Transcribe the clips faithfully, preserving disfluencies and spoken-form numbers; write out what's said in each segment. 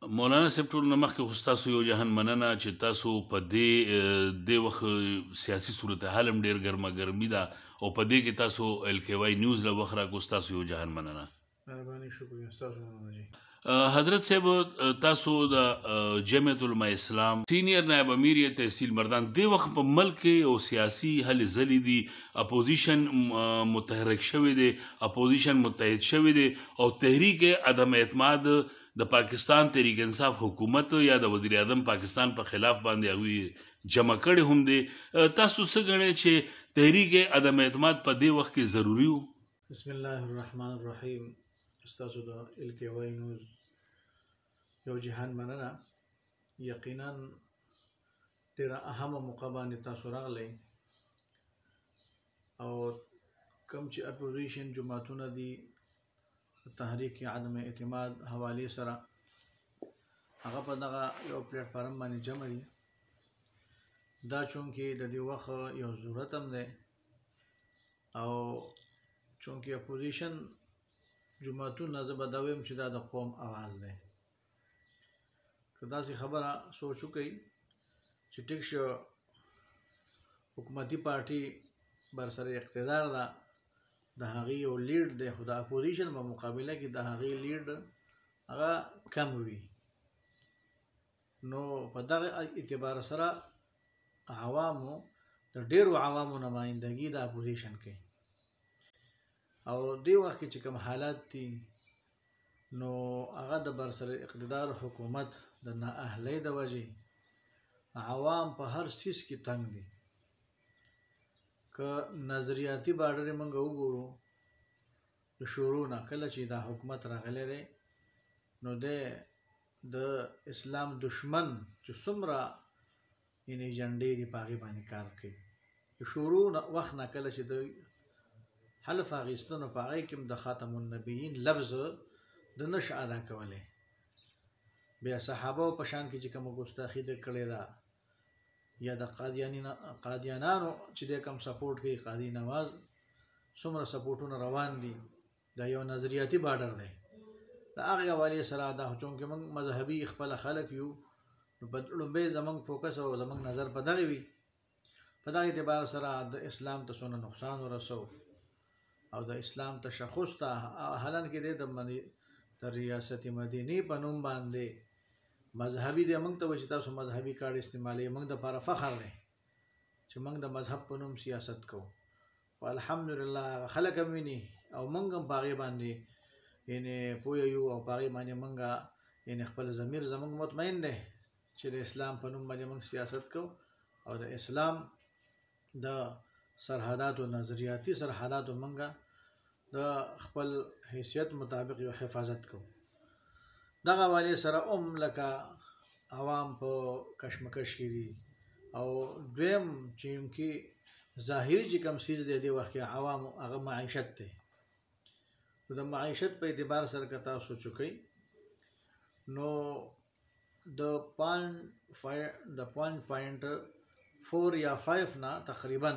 مولانا صاحب ټول نه مخکې خو ستاسو یو جهان مننه چې تاسو په دې دې وخت سیاسي صورتحال هم ډېر ګرمه ګرمي ده او په دې کې تاسو ال کے واي نیوز له وخت راکړو ستاسو یو جهان مننه. مهرباني شکریه ستاسو مننه جی. حضرت صاحب تاسو د جمعیت علماء اسلام سینئر نائب امیر تحصیل مردان دې وخت په ملک کې او سیاسي هلې ځلې دي اپوزیشن متحرک شوی دی اپوزیشن متحد شوی دی او تحریک عدم اعتماد د پاکستان تحریک انصاف حکومت یا د وزیر اعظم پاکستان په خلاف باندې هغوی جمع کړي هم دي. تاسو څه ګڼئ چې تحریک عدم اعتماد په دې وخت کې ضروري و؟ بسم الله الرحمن الرحیم. ستاسو د ال کے واي نیوز یو جهان مننه. یقینا ډېره اهمه موقع باندې تاسو راغلی او کوم چې اپوزیشن جماعتونه دي تحریک عدم اعتماد حوالې سره هغه په دغه یو پلیټ فارم باندې جمع دي. دا چونکې د دې وخت یو ضرورت هم دی او چونکې اپوزیشن جماعتونه زه به دا ویم چې دا د قوم اواز دی. که داسې خبره سوچ وکړئ چې ټیک شو حکومتي پارټي برسر اقتدار ده د هغې یو لیډ دی خو د اپوزیشن په مقابله کې د هغې لیډ هغه کم وي نو په دغه اعتبار سره عوامو د ډېرو عوامو نمایندګي د اپوزیشن کوي او دې وخت کې چې کوم حالات دي نو هغه د برسر اقتدار حکومت د نااهلۍ د وجې عوام په هر څیز کې تنګ دي. که نظریاتي باډر یې موږ وګورو د شروع نه کله چې دا حکومت راغلی دی نو دی د اسلام دشمن چې څومره یعنې جنډې دي په هغې باندې کار کوي. د شروع وخت نه کله چې د حلف اخیستنو په هغې کې هم د خاتم النبیین لفظ د نش ادا کولی. بیا صحابه په شان کې چې کومه ګستاخي ده کړې ده یا د قادیانانو چې د کوم سپورټ کوي قادي نواز څومره سپورټونه روان دي دا یو نظریاتي باډر دی. د هغې حوالې سره دا چونکې موږ مذهبي خپله خلک یو نو په لومبۍ زموږ فوکس او زموږ نظر په دغې وي. په دغه اعتبار سره د اسلام ته څونه نقصان ورسو او د اسلام تشخص ته حالان کې دی د ریاست مدینې په نوم باندې مذهبي دی موږ ته وایي چې تاسو مذهبي کارت استعمالوئ. موږ دپاره فخر دی چې موږ د مذهب په نوم سیاست کوو خو الحمدلله هغه خلک هم ویني او موږ هم په هغې باندې یعنې پوه یو او په هغې باندې موږ یعنې خپل ضمیر زموږ مطمئن دی چې د اسلام په نوم باندې موږ سیاست کوو او د اسلام د سرحداتو نظریاتي سرحداتو موږ د خپل حیثیت مطابق یو حفاظت کوو. دغه حوالې سره هم لکه عوام په کشمکش کې دي او دویم چې کې ظاهري چې کوم څیز دی دې وخت کې عوامو هغه معیشت دی. نو د معیشت په اعتبار سره که تاسو سوچ وکئ نو د پوینټ د پوینټ پوینټ فور یا فایف نه تقریبا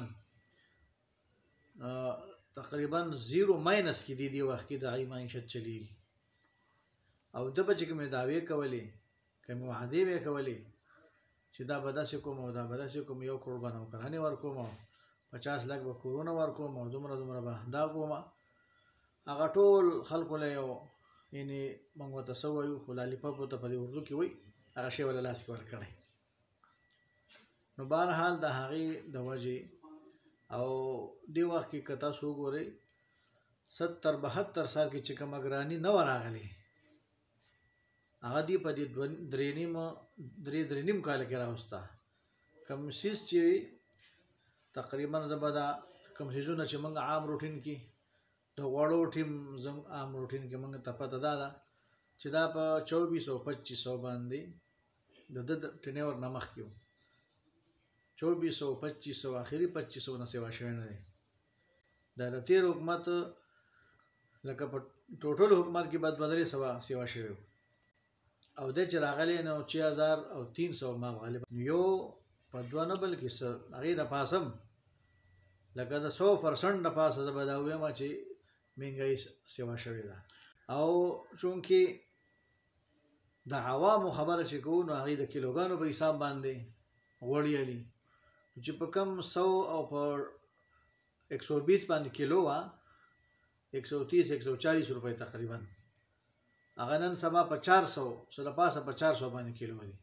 تقریبا زیرو ماینس کې دی دې وخت کې د هغې معیشت چلیږي او ده به چې کومې دعوې کولې کومې وعدې به یې کولې چې دا به داسې کوم او دا به داسې کوم یو کروړ به نوکرانې ورکوم او پچاس لک به کورونه ورکوم او دومره دومره به دا کوم هغه ټول خلکو له یو یعنې موږ ورته څه وایو خو لالیپاپ ورته په دې اردو کې وایي هغه شی له لاس کې ورکړی. نو بهرحال د هغې د وجې او دې وخت کې که تاسو وګورئ ستر بهتر سال کې چې کومه ګراني نه وه راغلې هغه دې په دې درې نیم درې درې نیم کال کې راوسته. کوم څیز چې تقریبا زه به دا کوم څیزونه چې موږ عام روټین کې د غوړو ټیم زموږ عام روټین کې موږ ته پته دا ده چې دا په چوبیس او پچیس سو باندې د ده ټینور نه مخکې و. چوبیس سو پچیس سو آخري پچیس سو نه سوا شوی نه دی. دا د تېر حکومت لکه په ټوټل حکومت کې به دوه درې سوه سیوا شوی او دی چې راغلی نو چې هزار او تین سوه ما غالبا یو په دوه نه بلکې څه هغې د پاسه هم لکه د سو پرسنټ د پاسه زه به دا ووایم چې مهنګایي سیوا شوې ده او چونکې د عوامو خبره چې کوو نو هغې د کیلوګانو په حساب باندې غوړي علي چې په کم سو او په ایک سو بیس باندې کیلو وه ایک سو تیس ایک سو چالیس روپۍ تقریبا هغه نن سبا په چار سو څه د پاسه په چار سو باندې کیلو دی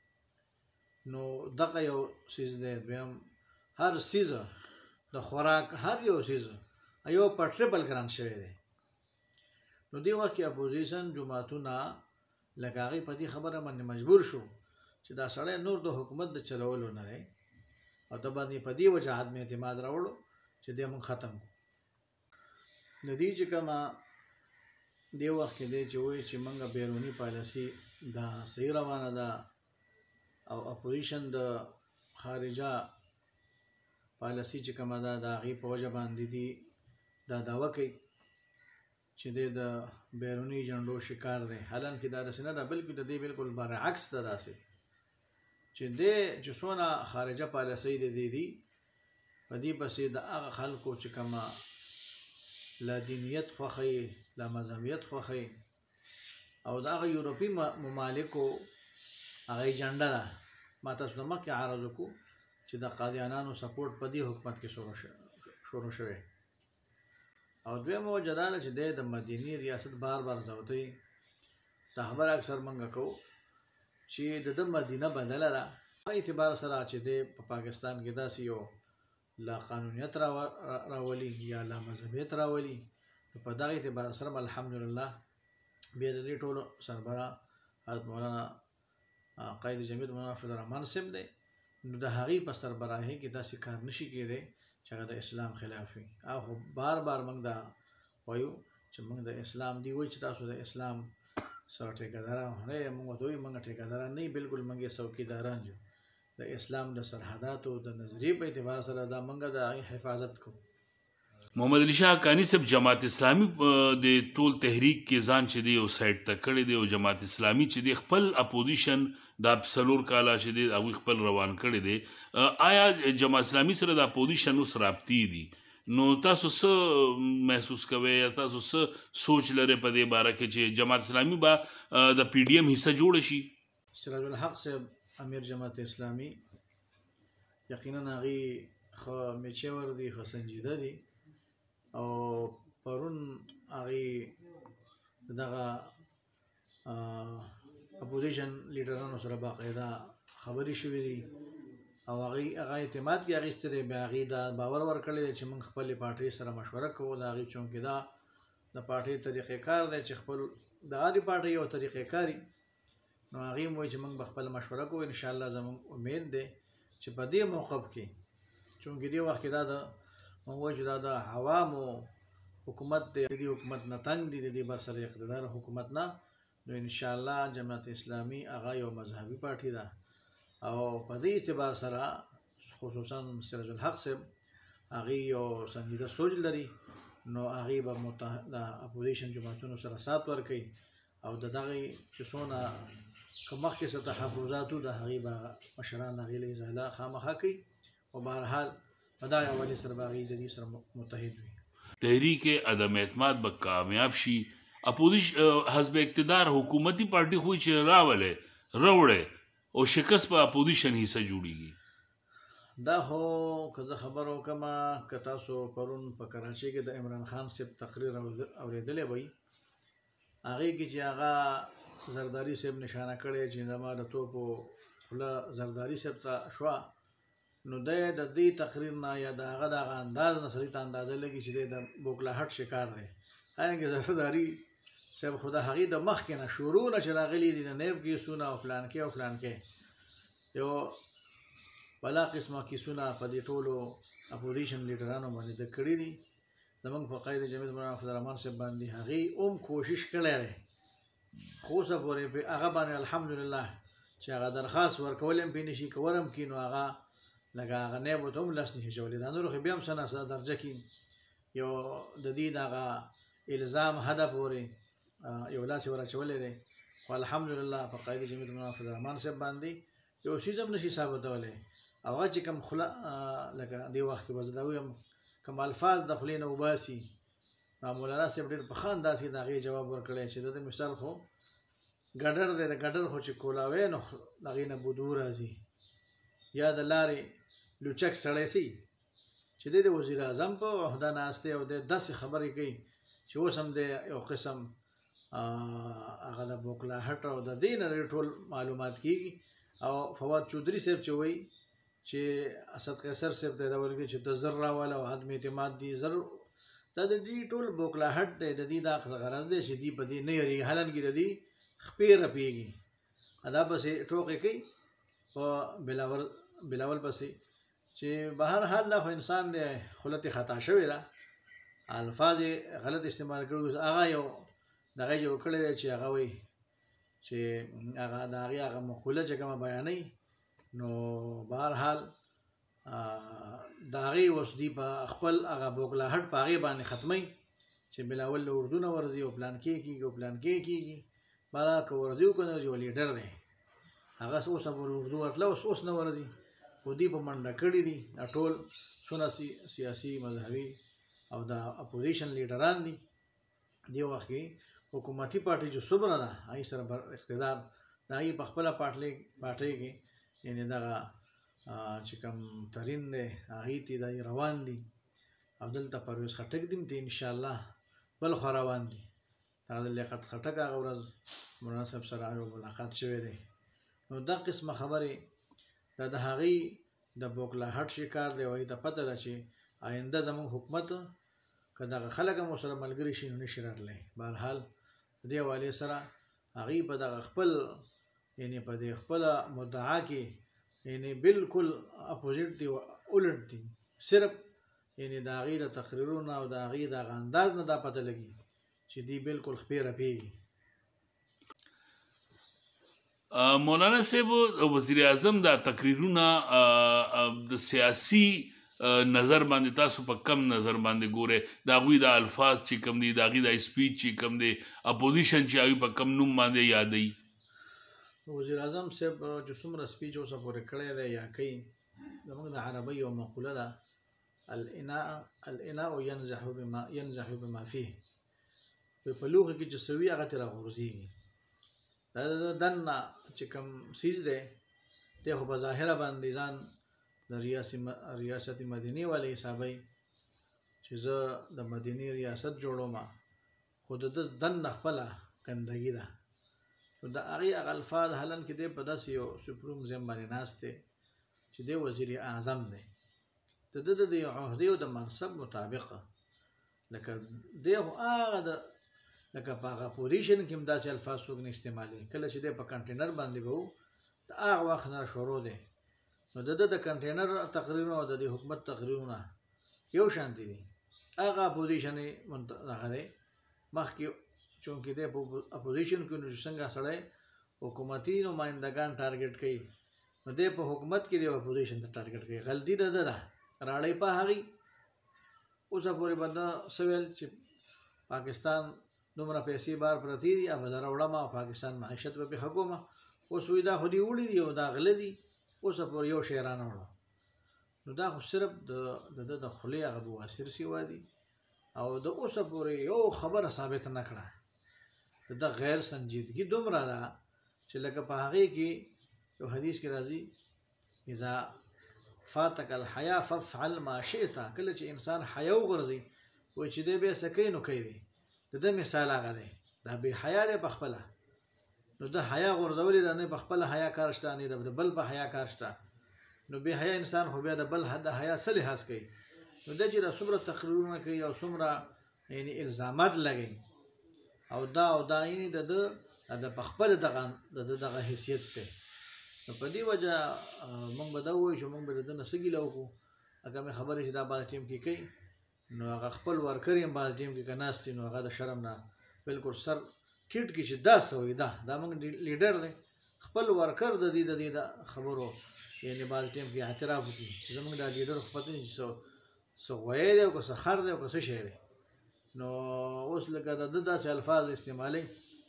نو دغه یو څیز دی. دویم هر څیز د خوراک هر یو څیز یو په ټریپل ګران شوی دی. نو دې وخت کې اپوزیشن جماعتونه لکه هغې په دې خبره باندې مجبور شو چې دا سړی نور د حکومت د چلولو نه دی او د باندې په دې وجه عدم اعتماد راوړو چې دی موږ ختم کړو. د دې چې کومه دې وخت کې دی چې وایي چې موږ بیروني پالیسي دا صحیح روانه ده او اپوزیشن د خارجه پالیسي چې کومه ده د هغې په وجه باندې دي دا دعوه کوي چې دی د بیروني جنډو شکار دی. حالانکې دا داسې نه ده بلکې د دې بالکل برعکس ده داسې چې دی چې څونه خارجه پالیسۍ د دې دي په دې پسې د هغه خلکو چې کومه لا دینیت خوښوي لا مذهبیت خوښوي او د هغه یورپي ممالکو هغه ایجنډه ده. ما تاسو ته مخکې عرض وکړو چې د قادیانانو سپورټ په دې حکومت کې شروع شوی او دویمه وجه دا ده چې دی د مدینی ریاست بار بار زوتی دا خبره اکثر موږ کوو چې د ده مدینه بدله ده په اعتبار سره چې دی په پاکستان کې داسې یو لا قانونیت راولي یا لا مذهبیت راولي په دغه اعتبار سره الحمدلله بیا د دې ټولو سربراہ حضرت مولانا قائد جمعیت مولانا فضل الرحمن صاحب دی نو د هغې په سربراهۍ کې داسې کار نشي کېدی چې هغه د اسلام خلاف وي. او خو بار بار موږ دا وایو چې موږ د اسلام دی وایي چې تاسو د اسلام سره ټیکهداران نه یې موږ ورته وایو موږ ټیکهداران نه یو بالکل موږ یې څوکیداران یو د اسلام د سرحداتو د نظریې په اعتبار سره دا موږ د هغې حفاظت کوو. محمد علي شاه حقاني صاحب جماعت اسلامي د ټول تحریک کې ځان چې دی یو سایډ ته کړی دی او جماعت اسلامي چې دی خپل اپوزیشن دا څلور کاله چې دی هغوی خپل روان کړی دی. آیا جماعت اسلامي سره د اپوزیشن اوس رابطې دي نو تاسو څه محسوس کوئ یا تاسو څه سوچ لرئ په دې باره کې چې جماعت اسلامي به د پی ډي ایم حصه جوړه شي؟ سراج الحق صاحب امیر جماعت اسلامي یقینا هغې ښه میچور دي ښه سنجیده دي او پرون هغې دغه اپوزیشن لیډرانو سره باقاعده خبرې شوې دي او هغې هغه اعتماد کې اخیستی دی بیا هغې دا باور ورکړی دی چې موږ خپلې پارټۍ سره مشوره کوو د هغې چونکې دا د پارټۍ طریقې کار دی چې خپل د هرې پارټۍ یو طریقې کاري نو هغې م وایي چې موږ به خپله مشوره کوو انشاءالله زموږ امید دی چې په دې موقف کې چونکې دې وخت کې دا د موږ وایو چې دا د عوامو حکومت دی د دې حکومت نه تنګ دي د دې بر سره اقتدار حکومت نه نو انشاءالله جماعت اسلامي هغه یو مذهبي پارټي ده او په دې اعتبار سره خصوصا سراج الحق صاحب هغې یو سنجیده سوچ لري نو هغې به د اپوزیشن جماعتونو سره سات ورکوي او د دغې چې څونه که مخکې څه تحفظات وو د هغې به مشران د هغې له ازاله خامخا کوي او بهرحال په دغه حوالې سره به هغې د دې سره متحد وي. تحریک عدم اعتماد به کامیاب شي. اپوزیشن حزب اقتدار حکومتي پارټي خو چې راولې راوړې او شکست په اپوزیشن حصه جوړیږي. دا خو که زه خبره وکړم که تاسو پرون په کراچۍ کې د عمران خان صاحب تقریر اورېدلی وئ هغې کې چې هغه زرداري صاحب نشانه کړی چې زما د توپو خوله زرداري صاحب ته شوه نو دی د دې تقریر نه یا د هغه دغه انداز نه سړي ته اندازه لګي چې دی د بوکلاهټ شکار دی. حالانکې زرداري صاحب خو د هغې د مخکې نه شروع نه چې راغلي دي د نیب کیسونه او فلانکې او فلانکې یو بلا قسمه کیسونه په دې ټولو اپوزیشن لیډرانو باندې د کړي دي. زموږ په قائد جمعیت مولانا فضل الرحمن صاحب باندې هغې هم کوشش کړی دی خو اوسه پورې په هغه باندې الحمدلله چې هغه درخواست ورکول هم پرې نشي کولی هم کړي نو هغه لکه هغه نیب ورته هم لاس نشي چولی دا نورو خو بیا هم څه ناسته درجه کې یو د دې دغه الزام حده پورې یو لاس یې وراچولی دی خو الحمدلله په قائد جمعیت مولانا فضل الرحمن صاحب باندې یو څیز هم نشي ثابتولی او هغه چې کوم خوله لکه دې وخت کې به زه دا ویم کوم الفاظ د خولې نه وباسي مولانا صاحب ډېر په ښه انداز کې د هغې جواب ورکړی چې د مثال خو ګډر دی د ګډر خو چې کولاوی نو د هغې نه بدبو راځي یا د لارې لوچک سړی سي چې دی د وزیر اعظم په عهده ناست دی او دی داسې خبرې کوي چې اوس هم دی یو قسم هغه د بوکلاهټ او د دې نه ټول معلومات کېږي او فواد چودري صاحب چې وایي چې اسد قیصر صاحب دی دا ویل چې د زر راواله او عدم اعتماد دي زر دا د دې ټول بوکلاهټ دی د دې دا غرض دی چې دې په دې نه یېرېږي حالان کې د دې خپې رپېږي دا پسې ټوکې کوي په بلاول بلاول پسې چې بهر حال دا خو انسان دی خلت خطا شوې ده الفاظ غلط استعمال کړي هغه یو دغه جوړ کړی دی چې هغه وایي چې هغه د هغې هغه مقوله چې کومه بیانوي نو بهر حال د هغې اوس دوی په خپل هغه بوکلاهټ په هغې باندې ختموي چې بلاول له اردو نه ورځي او پلان کې کېږي او پلان کې کېږي بلا که ورځي او که نه ورځي یو لیډر دی هغه اوس اردو ورتله اوس اوس نه ورځي خو دوی په منډه کړي دي دا ټول څونه سیاسي مذهبي او د اپوزیشن لیډران دي دې وخت کې حکومتي پارټي چې څومره ده هغې سره اقتدار د هغې په خپله پارټۍ کې یعنې دغه چې کوم ترین دی هغې ته دا روان دي او دلته پرویز خټک دي ته انشاءالله بل خوا روان دي هغه د لیاقت خټک هغه ورځ مولانا صاحب سره یو ملاقات شوی دی نو دا قسمه خبرې دا د هغې د بوکلاهټ شکار دی وایي ته پته ده چې آینده زموږ حکومت که دغه خلک هم ورسره ملګري شي نو نشي راتلی بهرحال د دې حوالې سره هغې په دغه خپل یعنې په دې خپله مدعا کې یعنې بالکل اپوزیټ دي الټ دي صرف یعنې د هغې د تقریرونو او د هغې د هغه انداز نه دا پته لګي چې دی بالکل خپې رپېږي مولانا صاحب وزیر اعظم دا تقریرونه د سیاسي نظر باندې تاسو په کم نظر باندې ګوره د هغوی د الفاظ چې کم دي د هغې د سپیچ چې کم دی اپوزیشن چې هغوی په کم نوم باندې یادوي وزیر اعظم صاحب چې څومره سپیچ اوسه پورې کړی دی یا کوي زموږ د عربۍ یو مقوله ده الاناء ینزح بما ینزح بما فيه په لوښي کې چې څه وي هغه ترې راغورځېږي دا د دننه چې کوم څیز دی دی خو په ظاهره باندې ځان د ریاست مدینې والی حسابوي چې زه د مدینې ریاست جوړوم خو د ده دننه خپله ګندګي ده نو د هغې هغه الفاظ حالان کې دی په داسې یو سپروم ځای باندې ناست دی چې دی وزیر اعظم دی د ده د دې عهدې او د منصب مطابق لکه دی خو هغه د لکه په هغه پوزیشن کې هم داسې الفاظ څوک نه استعمالوي کله چې دی په کنټینر باندې به و د هغه وخت نه شروع دی نو د ده د کنټینر تقریرونه او د دې حکومت تقریرونه یو شانتي دي هغه اپوزیشن یې هغه دی مخکې چونکې دی په اپوزیشن کې نو چې څنګه سړی حکومتي نمایندګان ټارګېټ کوي نو دی په حکومت کې دی اپوزیشن ته ټارګېټ کوي غلطي د ده ده راړی په هغې اوسه پورې به ده څه ویل چې پاکستان دومره پیسې بار پرتې دي او به زه راوړم او پاکستان معیشت به پې ښه کومه اوس وایي دا خو دې وړي دي او دا غله دي اوسه پورې یو شی رانه وړه نو دا خو صرف د ده د خولې هغه بواسیر سیوا دي او د اوسه پورې یو خبره ثابته نه کړه د ده غیر سنجیدګي دومره ده چې لکه په هغې کې یو حدیث کې راځي اذا فاتک الحیا فافعل ما شئت کله چې انسان حیا وغورځي وایي چې دی بیا څه کوي نو کوي دی د ده مثال هغه دی دا بې حیا دی په خپله نو ده حیا غورځولې ده نه په خپله حیا کار شته نه د بل په حیا کار شته نو بې حیا انسان خو بیا د بل د حیا څه لحاظ کوي نو ده چې دا څومره تقریرونه کوي او څومره یعنې الزامات لګوي او دا او دا یعنې د ده د په خپله دغه د ده دغه حیثیت دی نو په دې وجه موږ به دا ووایو چې موږ به د ده نه څه ګیله وکړو هغه مې خبرې چې دا بعض ټیم کې کوي نو هغه خپل ورکر یې هم بعض ټیم کې که ناست وي نو هغه د شرم نه بلکل سر ټیټ کړي چې دا څه وایي دا دا موږ لیډر دی خپل ورکر د دې د دې د خبرو یعنې بعض ټیم کې اعتراف وکړي چې زموږ دا لیډر خو پته نه چې څه غوی دی او که څه خر دی او که څه شی دی نو اوس لکه د ده داسې الفاظ استعمالوي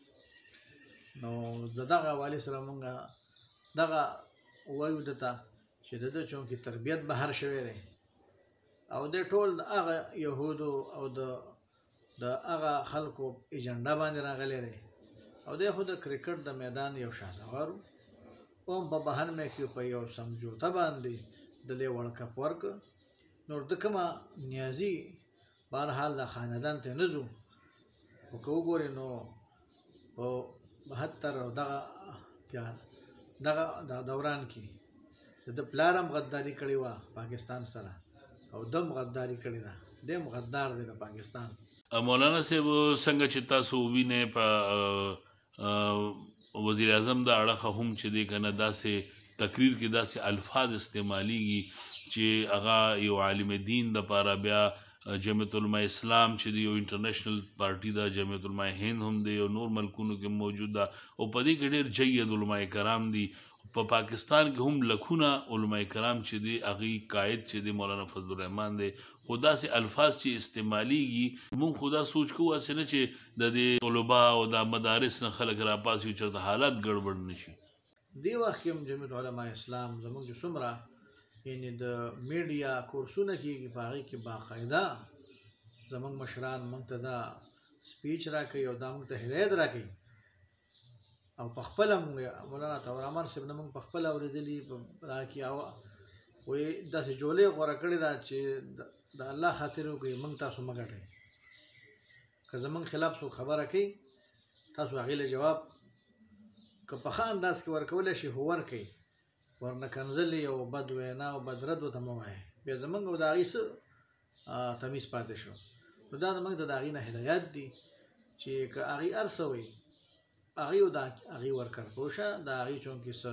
نو د دغه حوالې سره موږ دغه وایو ده ته چې د ده چونکې تربیت بهر شوی دی او د ټول د هغه یهودو او د د هغه خلکو ایجنډا باندې راغلی دی او دی خو د کرکټ د میدان یو شهسوار و هم په بهر مې کې په یو سمجوته باندې دلې ورلډ کپ ورکړ نو د کومه نیازي بهرحال د خاندان ته نه ځو خو که وګورې نو په بهتر او دغه دغه دوران کې د پلار هم غداري کړې وه پاکستان سره او دم غداري کړې ده دیم غدار دی د پاکستان. مولانا صاحب څنګه چې تاسو وینئ په وزیر اعظم د اړخه هم چې دی که نه داسې تقریر کې داسې الفاظ استعمالیږي چې هغه یو عالم دین دپاره بیا جمعیت علماء اسلام چې دی یو انټرنیشنل پارټي ده جمعیت علماء هند هم دی او نور ملکونو کې موجود ده او په دې کې ډېر جید علماء کرام دي په پاکستان کې هم لکونه علماء کرام چې دی هغې قائد چې دی مولانا فضل الرحمن دی خو داسې الفاظ چې استعمالیږي موږ خو دا سوچ کوو هسې نه چې د دې طلبا او د مدارس نه خلک راپاسي او چېرته حالات ګډوډ نه شي. دې وخت کې هم جمعیت علماء اسلام زموږ چې څومره یعنې د میډیا کورسونه کېږي په هغې کې باقاعده زموږ مشران موږ ته دا سپیچ راکوي او دا موږ ته هدایت راکوي او په خپله مولانا طاهر صاحب نه موږ په خپله اورېدلي په هغه کې وایي داسې جولۍ غوره کړې ده چې د الله خاطر وکړي موږ تاسو مه ګټئ که زموږ خلاف څوک خبره کوي تاسو هغې له جواب که په ښه انداز کې ورکولی شي خو ورکوئ ورنه کنځلې او بد وینا او بد رد ورته مه وایئ بیا زموږ او د هغې څه تمیز پاتې شو نو دا زموږ ته د هغې نه هدایت دي چې که هغې هر څه وایي هغې او د هغې ورکر پوه شه د هغې چونکې څه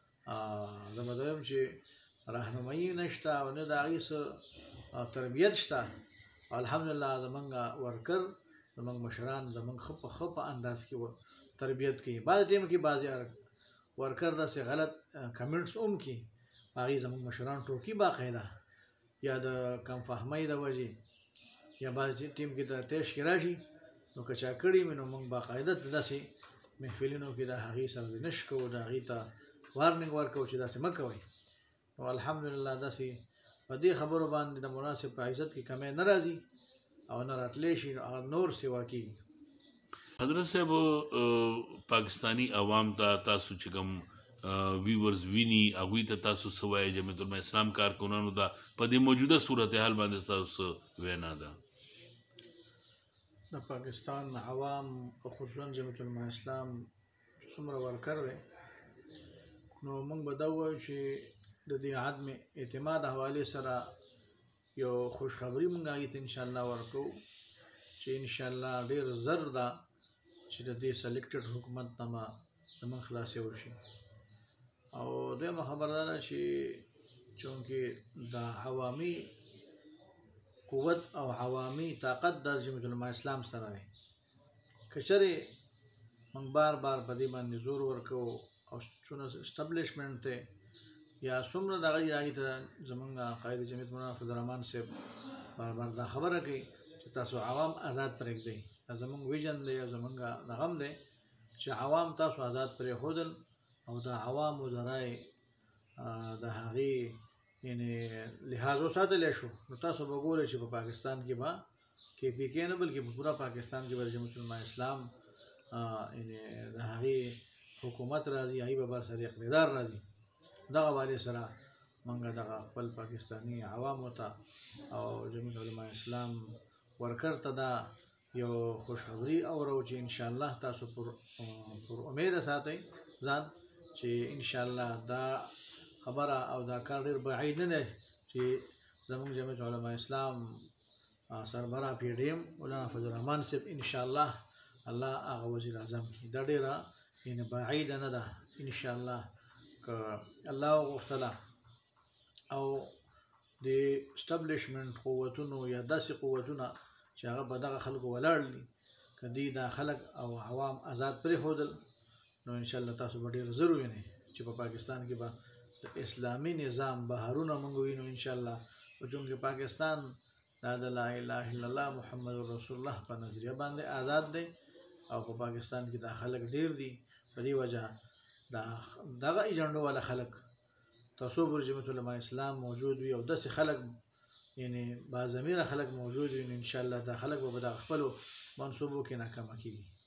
زه به دویم چې راهنمایي نشته او نه د هغې څه تربیت شته الحمدلله زموږ ورکر زموږ مشران زموږ ښه په ښه په انداز کې تربیت کوي بعض ټایم کې بعضې ورکر داسې غلط کمنټس هم کوي هغې زموږ مشران ټوکي باقاعده یا د کم فهمۍ د وجې یا بعض ټیم کې د تیش کې راشي نو که چا کړي وي نو موږ باقاعده داسې محفلینو کې د هغې سره د نش کوو د هغې ته وارننګ ورکوو چې داسې مه کوئ نو الحمدلله داسې په دې خبرو باندې د مناسب په عزت کې کمی نه راځي او نه راتلی شي هغه نور سیوا کېږي. حضرت صاحب پاکستانی عوام ته تاسو چې کوم ویورز ویني هغوی ته تاسو څه وایئ جمعیت علماء اسلام کارکنانو ته په دې موجوده صورتحال باندې ستاسو وینا ده؟ د پاکستان عوام او خصوصا جمعیت علماء اسلام څومره ورکر دی نو موږ به دا ووایو چې د دې عدم اعتماد حوالې سره یو خوشخبري موږ هغې ته انشاءالله ورکوو چې انشاءالله ډېر زر ده چې د دې سلیکټډ حکومت نه به زموږ خلاصې وشي او دویمه خبره دا ده چې چونکې د عوامي قوت او عوامي طاقت د جمعیت علماء اسلام سره دی که چېرې موږ بار بار په دې باندې زور ورکوو او څونه اسټبلیشمنټ دی یا څومره دغه هغې ته زموږ قائد جمعیت مولانا فضل الرحمن صاحب بار بار دا خبره کوي چې تاسو عوام آزاد پرېږدئ دا زموږ ویژن دی او زموږ دغه هم دی چې عوام تاسو آزاد پرېښودل او د عوامو د رای د هغې یعنې لحاظ وساتلی شو نو تاسو به ګورئ چې په پاکستان کې به کې پي کې نه بلکې په پوره پاکستان کې به جمعیت علماء اسلام یعنې د هغې حکومت راځي هغې به بر سر اقتدار راځي دغه حوالې سره موږ دغه خپل پاکستاني عوامو ته او جمعیت علماء اسلام ورکر ته دا یو خوشخبري اورو چې انشاءالله تاسو پر پر امیده ساتئ ځان چې انشاءالله دا خبره او دا کار ډېر بعید نه دی چې زموږ جمعیت علماء اسلام سربراہ پی ډي ایم مولانا فضل الرحمن صاحب انشاءالله الله هغه وزیر اعظم کړي دا ډېره یعنې بعیده نه ده انشاءالله که الله وغوښتله او د اسټبلیشمنټ قوتونو یا داسې قوتونه چې هغه په دغه خلکو ولاړ دي که دوی دا خلک او عوام آزاد پرېښودل نو انشاءالله تاسو به ډېر زر ووینئ چې په پاکستان کې به د اسلامي نظام بهرونه موږ وینو انشاءالله خو چونکې پاکستان دا د لا اله الا الله محمد رسول الله په نظریه باندې آزاد دی او په پاکستان کې دا خلک ډېر دي په دې وجه دا دغه ایجنډو والا خلک تصور جمعیت علماء اسلام موجود وي او داسې خلک یعنې باضمیره خلک موجود وي نو انشاءالله دا خلک به په دغه خپلو منصوبو کې ناکامه کېږي.